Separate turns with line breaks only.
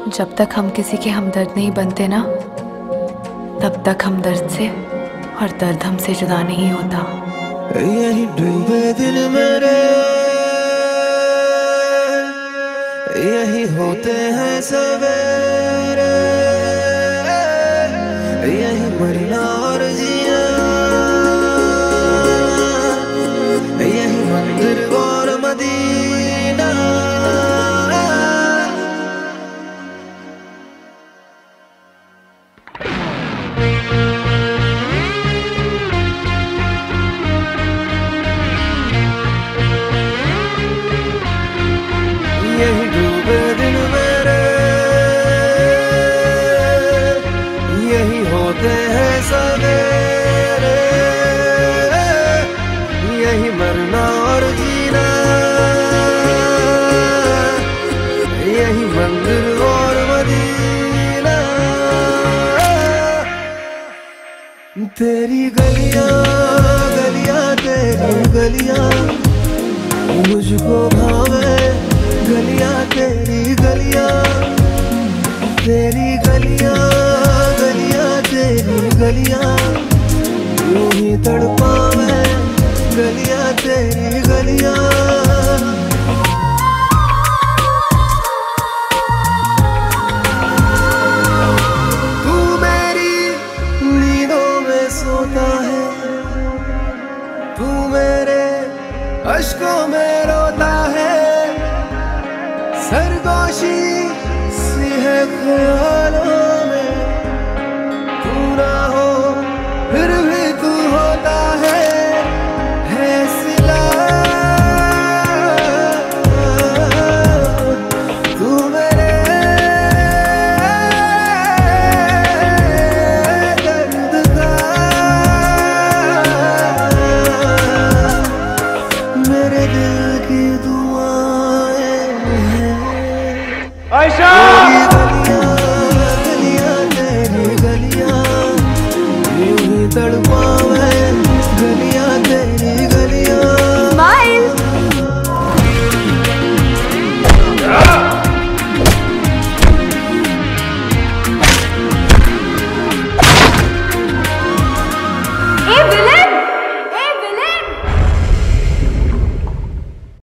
जब तक हम किसी के हमदर्द नहीं बनते ना, तब तक हम दर्द से और दर्द हमसे जुदा नहीं होता।
यही डूबे दिल मेरे, यही होते हैं सवेरे, यही मरना और जीना, यही मंदिर और मदीना। यही डूबे दिन मेरे, यही होते हैं सवेरे, यही मरना और जीना, यही मंदिर और मदीना। तेरी गलियां गलियां तेरी गलियां मुझको भावे, गलियां तेरी गलियां, तेरी गलियां गलियां तेरी गलियां यूं ही तड़पावे, गलियां तेरी गलियां। तू मेरी नींदों में सोता है, तू मेरे अश्कों में रोता है, सरगोशी सी है ख्याल।